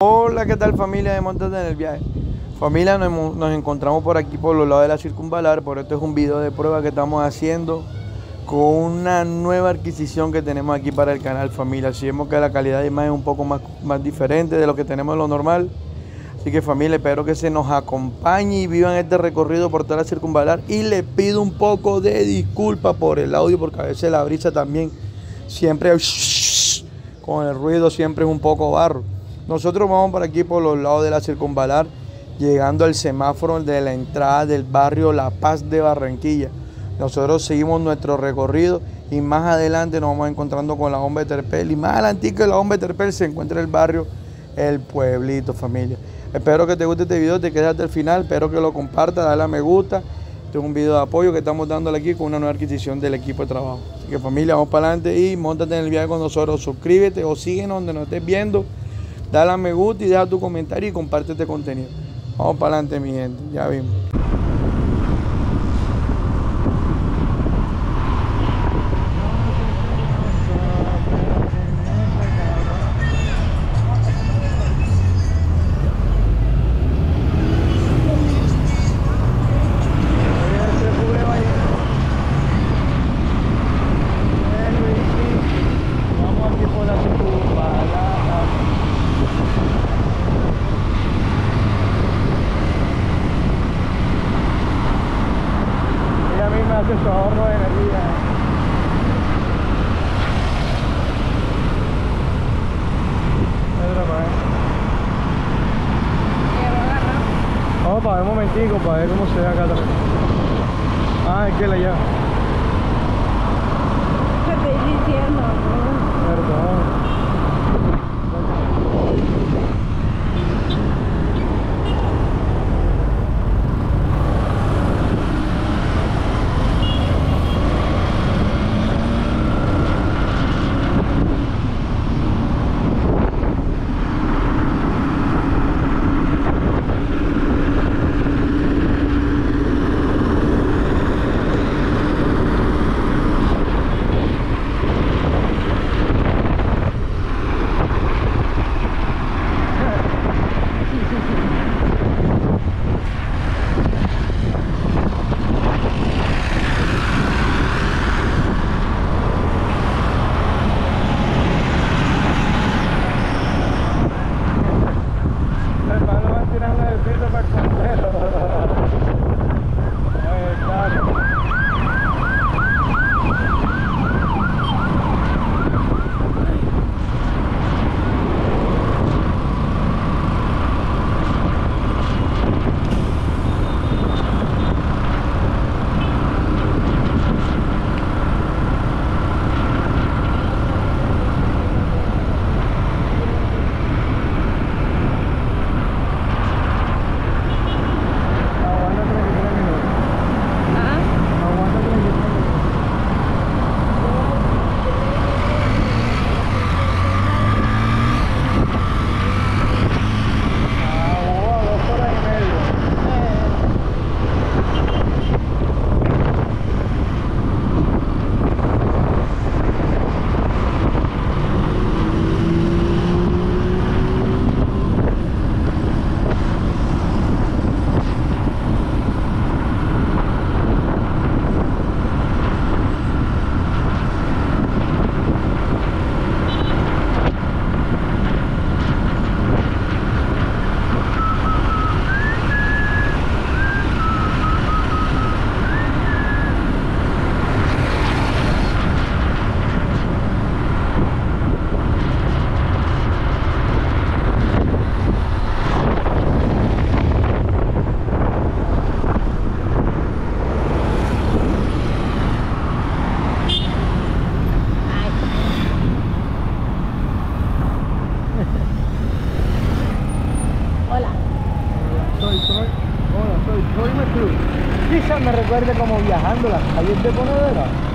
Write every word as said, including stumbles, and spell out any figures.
Hola, ¿qué tal familia de Móntate en el Viaje? Familia, nos, nos encontramos por aquí por los lados de la Circunvalar, por esto es un video de prueba que estamos haciendo con una nueva adquisición que tenemos aquí para el canal, familia. Si vemos que la calidad de imagen es un poco más, más diferente de lo que tenemos en lo normal. Así que familia, espero que se nos acompañe y vivan este recorrido por toda la Circunvalar. Y le pido un poco de disculpa por el audio, porque a veces la brisa también siempre con el ruido siempre es un poco barro. Nosotros vamos por aquí por los lados de la Circunvalar, llegando al semáforo de la entrada del barrio La Paz de Barranquilla. Nosotros seguimos nuestro recorrido y más adelante nos vamos encontrando con la bomba de Terpel. Y más adelante que la bomba de Terpel se encuentra el barrio El Pueblito, familia. Espero que te guste este video, te quedes hasta el final, espero que lo compartas, dale a me gusta. Este es un video de apoyo que estamos dándole aquí con una nueva adquisición del equipo de trabajo. Así que familia, vamos para adelante y móntate en el viaje con nosotros. Suscríbete o síguenos donde nos estés viendo. Dale a me gusta y deja tu comentario y comparte este contenido. Vamos para adelante, mi gente. Ya vimos. Hace su ahorro de energía. Vamos para ver un momentico, para ver cómo se ve acá atrás. Ah, es que la llave. ¿Qué estoy diciendo? Perdón. Quizás me recuerde como viajando las calles de Ponedera.